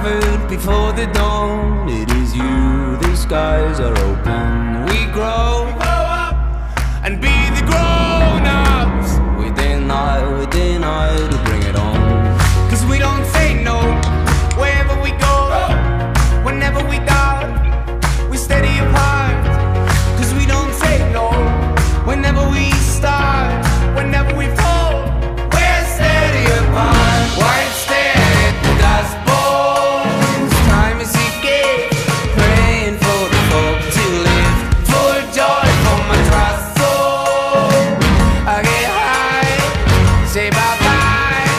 discovered before the dawn. It is you, the skies are open. We grow up and be the grown-ups. Within I to bring it on. 'Cause we don't say no wherever we go. Whenever we doubt, we steady apart. 'Cause we don't say no whenever we start. Whenever we fall, we're steady apart. White stare at the dust bones. Time is a gift, praying for the folk to live. Full joy for my trust soul. I get high, say bye-bye.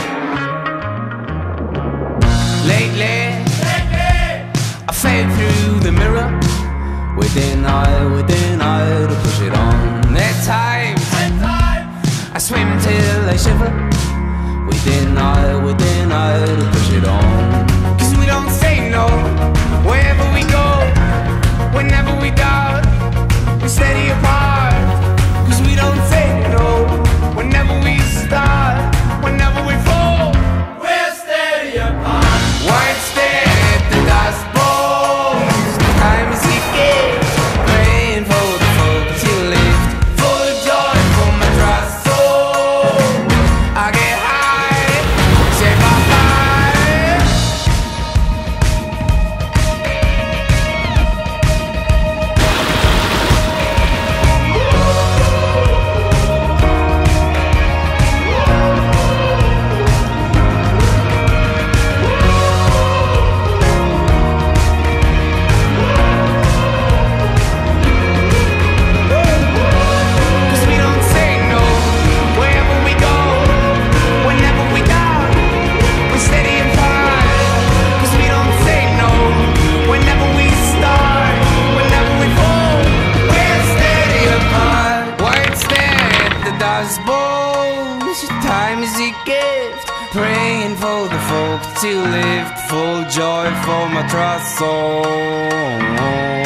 Lately I fade through the mirror. Within I to push it on. There are times I swim till I shiver. Within I to push it on. 'Cause we don't say no wherever we go. Whenever we doubt, we steady apart. 'Cause we don't say no whenever we start. Whenever we fall, we're steady apart. White stare at the dust bones. Time is a gift, praying for the folk to lift. Full joy for my trust soul. I get high, say bye-bye. Time is a gift, praying for the folk to lift. Full joy for my trust soul.